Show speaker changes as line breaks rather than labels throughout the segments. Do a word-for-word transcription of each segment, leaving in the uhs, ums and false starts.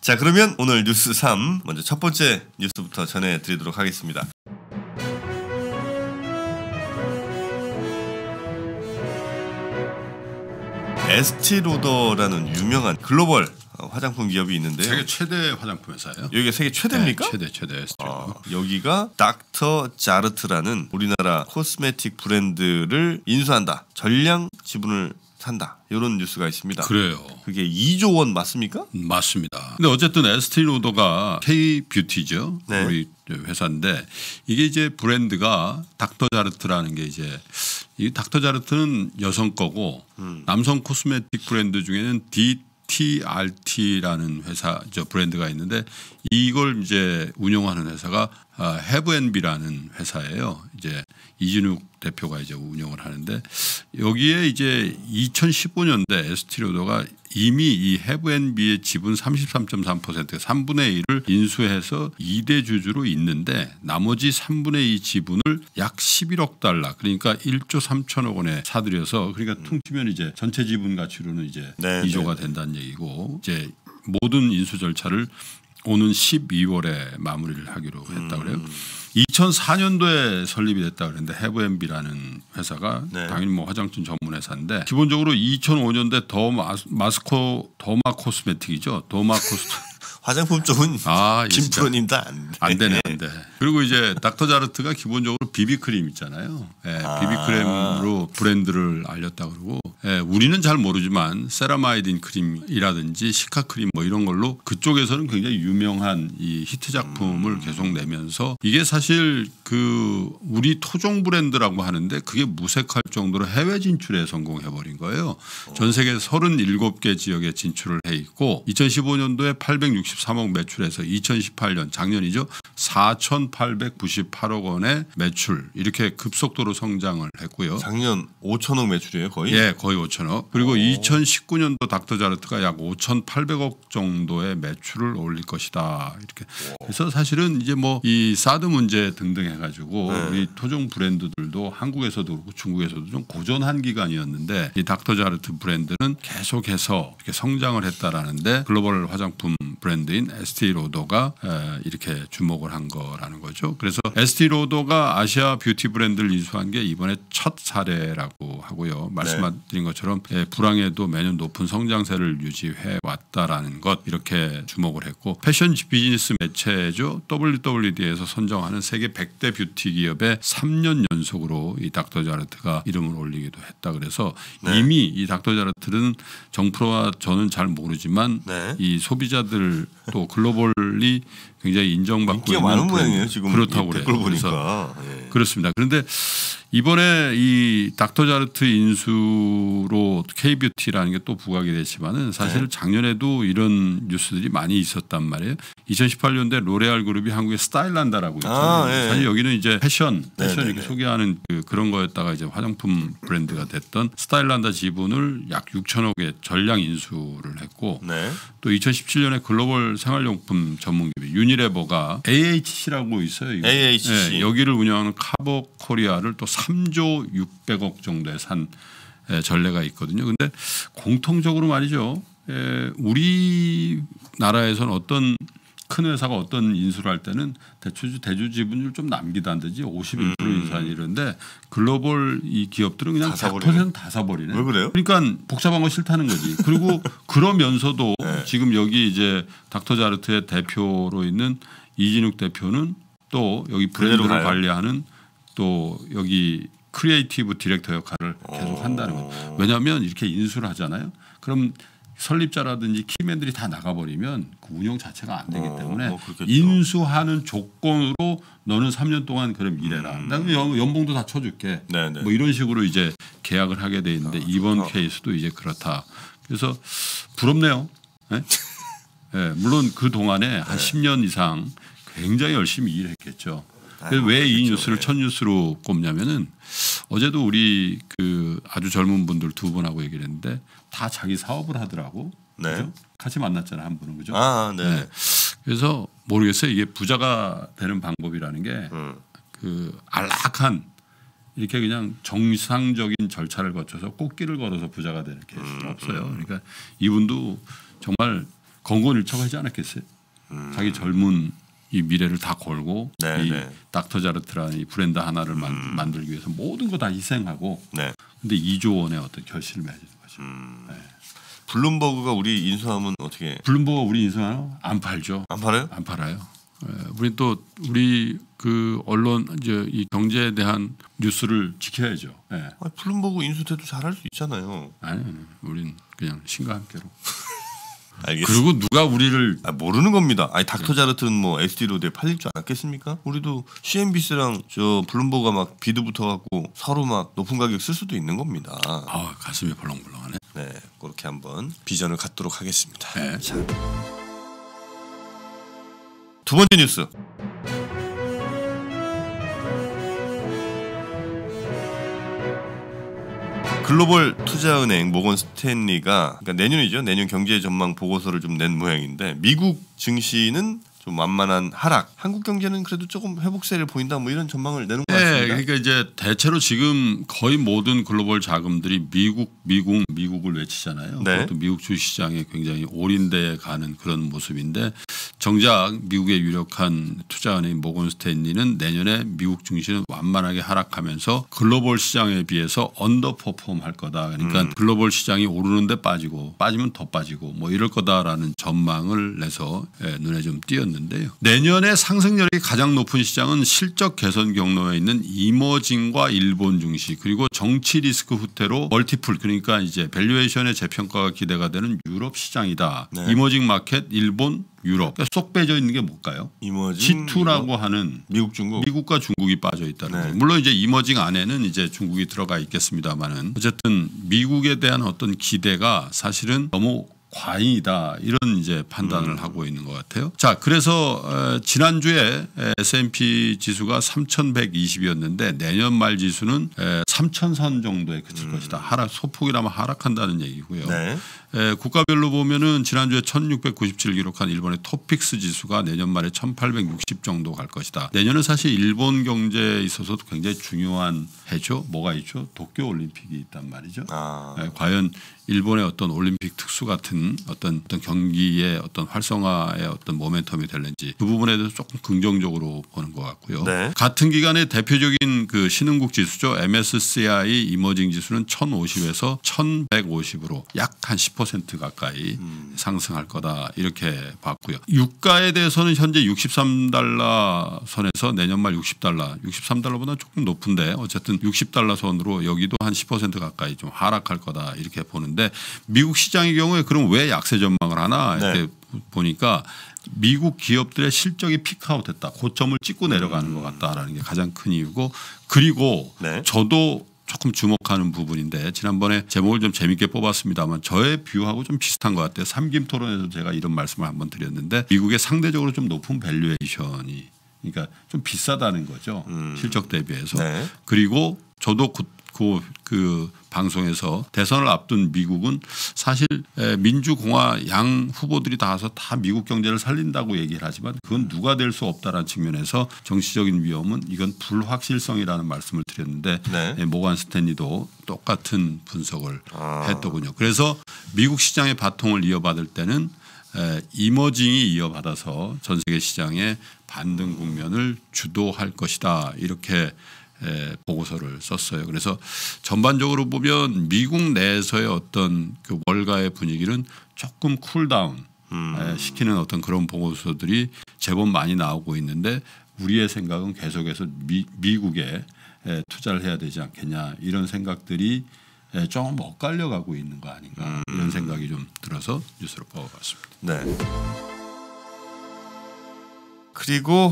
자, 그러면 오늘 뉴스 삼 먼저 첫 번째 뉴스부터 전해드리도록 하겠습니다. 에스티로더라는 유명한 글로벌 화장품 기업이 있는데요.
세계 최대 화장품 회사예요.
여기가 세계 최대입니까?
네, 최대 최대 에스티로더.
아, 여기가 닥터 자르트라는 우리나라 코스메틱 브랜드를 인수한다. 전량 지분을 산다. 이런 뉴스가 있습니다.
그래요.
그게 이조 원 맞습니까?
맞습니다. 근데 어쨌든 에스티로더가 K-뷰티죠.
네.
우리 회사인데 이게 이제 브랜드가 닥터 자르트라는 게 이제 이 닥터 자르트는 여성 거고 음. 남성 코스메틱 브랜드 중에는 디티알티라는 회사 저 브랜드가 있는데 이걸 이제 운영하는 회사가 해브앤비라는 회사예요. 이제 이진욱 대표가 이제 운영을 하는데 여기에 이제 이천십오 년대 에스티로더가 이미 이 해브앤비의 지분 삼십삼 점 삼 퍼센트 삼분의 일을 인수해서 이 대 주주로 있는데 나머지 삼분의 이 지분을 약 십일억 달러 그러니까 일조 삼천억 원에 사들여서 그러니까 퉁치면 이제 전체 지분 가치로는 이제
네,
이조가
네,
된다는 얘기고 이제 모든 인수 절차를 오는 십이월에 마무리를 하기로 했다고 그래요. 음. 이천사 년도에 설립이 됐다고 그랬는데 해브앤비라는 회사가
네.
당연히 뭐 화장품 전문 회사인데 기본적으로 이천오 년대 더 마스코 더마 코스메틱이죠. 더마 코스
화장품 쪽은
아,
김프로님도 안,
안 되네, 안 돼. 그리고 이제 닥터 자르트가 기본적으로 비비크림 있잖아요. 예,
아.
비비크림으로 브랜드를 알렸다 그러고 예, 우리는 잘 모르지만 세라마이딘 크림이라든지 시카 크림 뭐 이런 걸로 그쪽에서는 굉장히 유명한 이 히트 작품을 음. 계속 내면서 이게 사실 그 우리 토종 브랜드라고 하는데 그게 무색할 정도로 해외 진출에 성공해버린 거예요. 전 세계 서른일곱 개 지역에 진출을 해 있고 이천십오 년도에 팔백육십삼억 매출에서 이천십팔 년 작년이죠. 사천팔백구십팔억 원의 매출 이렇게 급속도로 성장을 했고요.
작년 오천억 매출이에요 거의?
예, 거의 오천억. 그리고 오. 이천십구 년도 닥터 자르트가 약 오천팔백억 정도의 매출을 올릴 것이다. 이렇게. 오. 그래서 사실은 이제 뭐 이 사드 문제 등등 해가지고 네. 우리 토종 브랜드들도 한국에서도 그렇고 중국에서도 좀 고전한 기간이었는데 이 닥터 자르트 브랜드는 계속해서 이렇게 성장을 했다라는데 글로벌 화장품 브랜드인 에스티로더가 이렇게 주목을 한 거라는 거죠. 그래서 에스티로더가 아시아 뷰티 브랜드를 인수한 게 이번에 첫 사례라고 하고요. 말씀드린 네. 것처럼 불황에도 매년 높은 성장세를 유지해 왔다라는 것 이렇게 주목을 했고 패션 비즈니스 매체죠. 더블유더블유디에서 선정하는 세계 백 대 뷰티 기업에 삼 년 연속으로 이 닥터 자르트가 이름을 올리기도 했다. 그래서 네. 이미 이 닥터 자르트는 정프로와 저는 잘 모르지만 네. 이 소비자들 또 글로벌리 굉장히 인정받고
인기가 많은 모양이에요 지금
그렇다고 그래요.
보니까 예.
그렇습니다. 그런데 이번에 이 닥터 자르트 인수로 K-뷰티라는 게 또 부각이 됐지만은 사실 네. 작년에도 이런 뉴스들이 많이 있었단 말이에요. 이천십팔 년도에 로레알 그룹이 한국에 스타일란다라고 있잖아요. 아, 예. 사실 여기는 이제 패션, 패션 네네네. 이렇게 소개하는 그 그런 거였다가 이제 화장품 브랜드가 됐던 스타일란다 지분을 약 육천억에 전량 인수를 했고 네. 또 이천십칠 년에 글로벌 생활용품 전문기업 유니레버가 에이에이치씨라고 있어요. 이거.
에이에이치씨
네, 여기를 운영하는 카버 코리아를 또 삼조 육백억 정도에 산 전례가 있거든요. 그런데 공통적으로 말이죠. 우리나라에서는 어떤 큰 회사가 어떤 인수를 할 때는 대주 대주 지분율 좀 남기다든지 오십일 퍼센트 음. 인수한 이런데 글로벌 이 기업들은 그냥 백 퍼센트 다 사버리네.
왜 그래요?
그러니까 복잡한 거 싫다는 거지. 그리고 그러면서도 네. 지금 여기 이제 닥터 자르트의 대표로 있는 이진욱 대표는 또 여기 브랜드를 관리하는 또 여기 크리에이티브 디렉터 역할을 계속 한다는 거예요. 왜냐하면 이렇게 인수를 하잖아요. 그럼 설립자라든지 키맨들이 다 나가버리면 그 운영 자체가 안 되기 때문에 어, 뭐 인수하는 조건으로 너는 삼 년 동안 그럼 일해라. 음. 나 연봉도 다 쳐줄게. 네네. 뭐 이런 식으로 이제 계약을 하게 돼 있는데 아, 이번 좋다. 케이스도 이제 그렇다. 그래서 부럽네요. 네? 네, 물론 그 동안에 한 네. 십 년 이상 굉장히 열심히 일했겠죠. 그래서 왜 이 뉴스를 네. 첫 뉴스로 꼽냐면은 어제도 우리 그 아주 젊은 분들 두 분하고 얘기를 했는데 다 자기 사업을 하더라고. 네. 그죠? 같이 만났잖아 한 분은 그죠?
아, 네. 네.
그래서 모르겠어요. 이게 부자가 되는 방법이라는 게 그 음. 안락한 이렇게 그냥 정상적인 절차를 거쳐서 꽃길을 걸어서 부자가 되는 케이스는 음, 없어요. 그러니까 이분도 정말 건건일척하지 않았겠어요? 음. 자기 젊은 이 미래를 다 걸고
네,
이
네.
닥터 자르트라는 이 브랜드 하나를 만,
음.
만들기 위해서 모든 거 다 희생하고
네.
근데 이조 원의 어떤 결실을 맺는 거죠.
음.
네.
블룸버그가 우리 인수하면 어떻게?
블룸버그 우리 인수하나 안 팔죠.
안 팔아요?
안 팔아요. 예, 우리 또 우리 그 언론 이제 이 경제에 대한 뉴스를 지켜야죠. 예.
아니, 블룸버그 인수돼도 잘할 수 있잖아요.
아니, 아니, 우린 그냥 신과 함께로.
알겠습니다.
그리고 누가 우리를
아, 모르는 겁니다. 아니 닥터 자르트는 뭐 에스디로드에 팔릴 줄 알았겠습니까? 우리도 씨엔비씨랑 저 블룸버그가 막 비드 붙어갖고 서로 막 높은 가격 쓸 수도 있는 겁니다.
아 가슴이 벌렁벌렁하네.
네, 그렇게 한번 비전을 갖도록 하겠습니다.
네.
자, 두 번째 뉴스. 글로벌 투자은행 모건 스탠리가 그러니까 내년이죠. 내년 경제 전망 보고서를 좀 낸 모양인데 미국 증시는 좀 만만한 하락, 한국 경제는 그래도 조금 회복세를 보인다. 뭐 이런 전망을 내는 것 같습니다.
네, 그러니까 이제 대체로 지금 거의 모든 글로벌 자금들이 미국, 미국, 미국을 외치잖아요.
네.
그것도 미국 주시장에 굉장히 올인돼 가는 그런 모습인데 정작 미국의 유력한 투자은행 모건 스탠리는 내년에 미국 증시는 완만하게 하락하면서 글로벌 시장에 비해서 언더퍼폼 할 거다. 그러니까
음.
글로벌 시장이 오르는데 빠지고 빠지면 더 빠지고 뭐 이럴 거다라는 전망을 내서 예, 눈에 좀 띄었는데요. 내년에 상승률이 가장 높은 시장은 실적 개선 경로에 있는 이머징과 일본 증시 그리고 정치 리스크 후퇴로 멀티플 그러니까 이제 밸류에이션의 재평가가 기대가 되는 유럽 시장이다.
네.
이머징 마켓 일본 유럽 그러니까 쏙 빼져 있는 게 뭘까요?
이머징
지투라고 하는
미국, 중국,
미국과 중국이 빠져 있다는
네.
거예요. 물론 이제 이머징 안에는 이제 중국이 들어가 있겠습니다만은 어쨌든 미국에 대한 어떤 기대가 사실은 너무 과잉이다 이런 이제 판단을
음.
하고 있는 것 같아요. 자, 그래서 어, 지난주에 에스 앤 피 지수가 삼천백이십이었는데 내년 말 지수는 에, 삼천 선 정도에 그칠
음.
것이다. 하락 소폭이라면 하락한다는 얘기고요.
네.
에, 국가별로 보면은 지난주에 천육백구십칠 기록한 일본의 토픽스 지수가 내년 말에 천팔백육십 정도 갈 것이다. 내년은 사실 일본 경제에 있어서도 굉장히 중요한 해죠. 뭐가 있죠? 도쿄 올림픽이 있단 말이죠.
아.
에, 과연 일본의 어떤 올림픽 특수 같은 어떤, 어떤 경기의 어떤 활성화의 어떤 모멘텀이 될는지 그 부분에 대해서 조금 긍정적으로 보는 것 같고요.
네.
같은 기간에 대표적인 그 신흥국 지수죠. 엠 에스 씨 아이 이머징 지수는 천오십에서 천백오십으로 약 한 십 퍼센트 가까이
음.
상승할 거다 이렇게 봤고요. 유가에 대해서는 현재 육십삼 달러 선에서 내년 말 육십 달러, 육십삼 달러보다 조금 높은데 어쨌든 육십 달러 선으로 여기도 한 십 퍼센트 가까이 좀 하락할 거다 이렇게 보는데 미국 시장의 경우에 그럼 왜 약세 전망을 하나 이렇게
네.
보니까 미국 기업들의 실적이 피크아웃했다. 고점을 찍고 내려가는 것 같다라는 게 가장 큰 이유고 그리고
네.
저도 조금 주목하는 부분인데 지난번에 제목을 좀 재밌게 뽑았습니다만 저의 뷰하고 좀 비슷한 것 같아요. 삼김 토론에서 제가 이런 말씀을 한번 드렸는데 미국의 상대적으로 좀 높은 밸류에이션이 그러니까 좀 비싸다는 거죠.
음.
실적 대비해서.
네.
그리고 저도 그, 그, 그 방송에서 대선을 앞둔 미국은 사실 민주공화 양 후보들이 다 와서 다 미국 경제를 살린다고 얘기를 하지만 그건 누가 될 수 없다라는 측면에서 정치적인 위험은 이건 불확실성이라는 말씀을 드렸는데
네.
모건 스탠리도 똑같은 분석을
아.
했더군요. 그래서 미국 시장의 바통을 이어받을 때는 에, 이머징이 이어받아서 전 세계 시장의 반등 국면을 주도할 것이다 이렇게 에, 보고서를 썼어요. 그래서 전반적으로 보면 미국 내에서의 어떤 그 월가의 분위기는 조금 쿨다운
음.
에, 시키는 어떤 그런 보고서들이 제법 많이 나오고 있는데 우리의 생각은 계속해서 미, 미국에 에, 투자를 해야 되지 않겠냐 이런 생각들이 에, 좀 엇갈려 가고 있는 거 아닌가
음.
이런 생각이 좀 들어서 뉴스를 뽑아봤습니다.
네. 그리고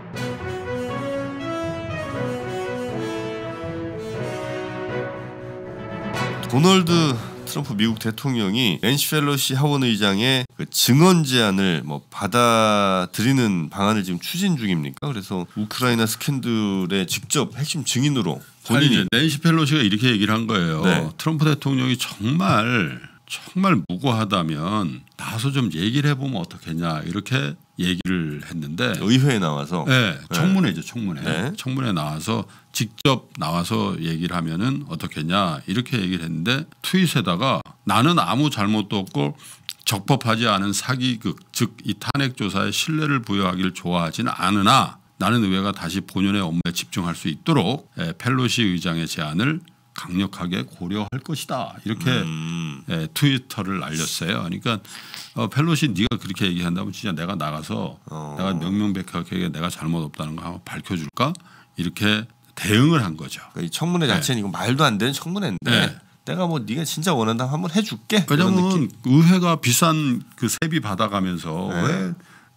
도널드 트럼프 미국 대통령이 낸시 펠로시 하원 의장의 그 증언 제안을 뭐 받아들이는 방안을 지금 추진 중입니까? 그래서 우크라이나 스캔들의 직접 핵심 증인으로 본인이
아니, 낸시 펠로시가 이렇게 얘기를 한 거예요.
네.
트럼프 대통령이 정말 정말 무고하다면 나와서 좀 얘기를 해보면 어떻겠냐 이렇게 얘기를 했는데
의회에 나와서
네, 청문회죠 청문회.
네.
청문회 나와서 직접 나와서 얘기를 하면은 어떻겠냐 이렇게 얘기를 했는데 트윗에다가 나는 아무 잘못도 없고 적법하지 않은 사기극, 즉 이 탄핵 조사에 신뢰를 부여하기를 좋아하지는 않으나 나는 의회가 다시 본연의 업무에 집중할 수 있도록 펠로시 의장의 제안을 강력하게 고려할 것이다. 이렇게
음.
예, 트위터를 날렸어요. 그러니까 어, 펠로시 네가 그렇게 얘기한다면 진짜 내가 나가서
어.
내가 명명백백하게 내가 잘못 없다는 거 한번 밝혀줄까? 이렇게 대응을 한 거죠.
그러니까 이 청문회 자체는 이거 말도 안 되는 청문회인데
네.
내가 뭐 네가 진짜 원한다면 한번 해줄게.
왜냐하면 의회가 비싼 그 세비 받아가면서
네.
왜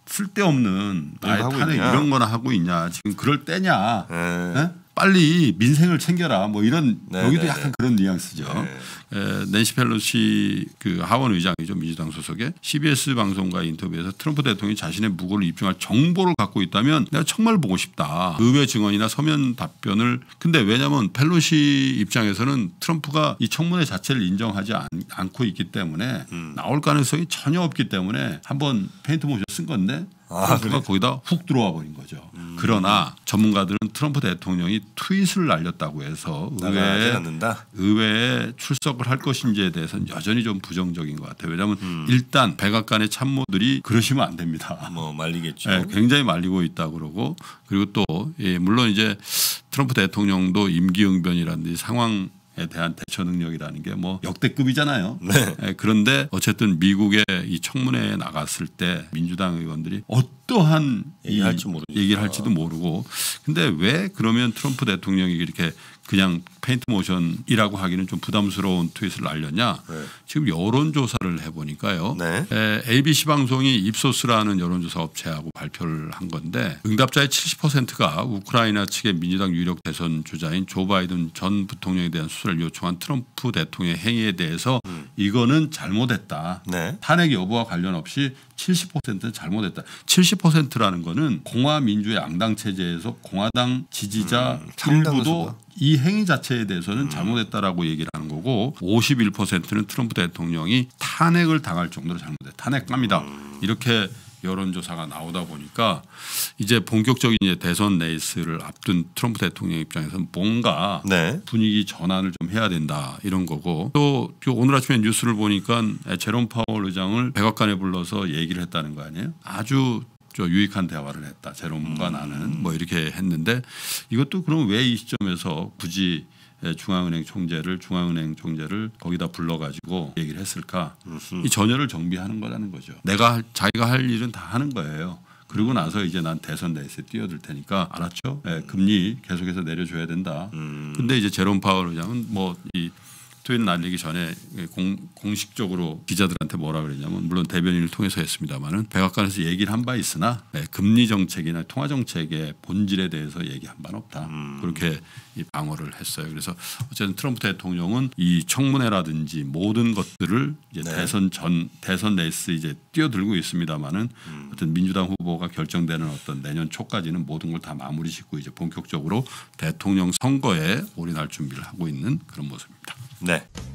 쓸데없는 나의
하고
탄핵
있냐.
이런 거나 하고 있냐. 지금 그럴 때냐.
네.
네? 빨리 민생을 챙겨라. 뭐 이런
네,
여기도
네,
약간
네.
그런 뉘앙스죠.
네.
에, 낸시 펠로시 그 하원 의장이죠. 민주당 소속의 씨비에스 방송과 인터뷰에서 트럼프 대통령이 자신의 무고를 입증할 정보를 갖고 있다면 내가 정말 보고 싶다. 의회 증언이나 서면 답변을. 근데 왜냐하면 펠로시 입장에서는 트럼프가 이 청문회 자체를 인정하지 않, 않고 있기 때문에
음.
나올 가능성이 전혀 없기 때문에 한번 페인트 모션 쓴 건데
아,
트럼프가
그래?
거기다 훅 들어와 버린 거죠.
음.
그러나 전문가들은 트럼프 대통령이 트윗을 날렸다고 해서 의회에,
않는다.
의회에 출석을 할 것인지에 대해서는 여전히 좀 부정적인 것 같아요. 왜냐하면
음.
일단 백악관의 참모들이 그러시면 안 됩니다.
뭐 말리겠죠.
네, 굉장히 말리고 있다고 그러고 그리고 또 예, 물론 이제 트럼프 대통령도 임기응변이라든지 상황 에 대한 대처 능력이라는 게 뭐 역대급이잖아요.
네.
예, 그런데 어쨌든 미국의 이 청문회에 나갔을 때 민주당 의원들이 어떠한
얘기할지 모르니까.
얘기를 할지도 모르고 근데 왜 그러면 트럼프 대통령이 이렇게 그냥 페인트 모션이라고 하기는 좀 부담스러운 트윗을 날렸냐.
네.
지금 여론조사를 해보니까요.
네.
에, 에이비씨 방송이 입소스라는 여론조사 업체하고 발표를 한 건데 응답자의 칠십 퍼센트가 우크라이나 측의 민주당 유력 대선 주자인 조 바이든 전 부통령에 대한 수사를 요청한 트럼프 대통령의 행위에 대해서
음.
이거는 잘못했다.
네.
탄핵 여부와 관련 없이 칠십 퍼센트는 잘못했다. 칠십 퍼센트라는 거는 공화민주의 양당 체제에서 공화당 지지자
음, 상당수가.
일부도 이 행위 자체에 대해서는 잘못했다라고 얘기를 하는 거고 오십일 퍼센트는 트럼프 대통령이 탄핵을 당할 정도로 잘못했다. 탄핵감이다.
음.
이렇게 여론조사가 나오다 보니까 이제 본격적인 이제 대선 레이스를 앞둔 트럼프 대통령 입장에서는 뭔가
네.
분위기 전환을 좀 해야 된다 이런 거고 또 오늘 아침에 뉴스를 보니까 제롬 파월 의장을 백악관에 불러서 얘기를 했다는 거 아니에요? 아주 저 유익한 대화를 했다. 제롬과
음.
나는 뭐 이렇게 했는데 이것도 그럼 왜 이 시점에서 굳이 중앙은행 총재를 중앙은행 총재를 거기다 불러가지고 얘기를 했을까?
음흠.
이 전열을 정비하는 거라는 거죠. 내가 자기가 할 일은 다 하는 거예요. 그러고 나서 이제 난 대선 레이스에 뛰어들 테니까 알았죠? 네, 금리 계속해서 내려줘야 된다.
음.
근데 이제 제롬 파월 의장은 뭐 이 트윗 날리기 전에 공, 공식적으로 기자들한테 뭐라 그랬냐면 물론 대변인을 통해서 했습니다마는 백악관에서 얘기를 한 바 있으나 네, 금리 정책이나 통화 정책의 본질에 대해서 얘기한 바는 없다.
음.
그렇게 이 방어를 했어요. 그래서 어쨌든 트럼프 대통령은 이 청문회라든지 모든 것들을 이제
네.
대선 전 대선 레이스 이제 뛰어들고 있습니다마는
음.
어떤 민주당 후보가 결정되는 어떤 내년 초까지는 모든 걸 다 마무리 짓고 이제 본격적으로 대통령 선거에 올인할 준비를 하고 있는 그런 모습입니다.
네.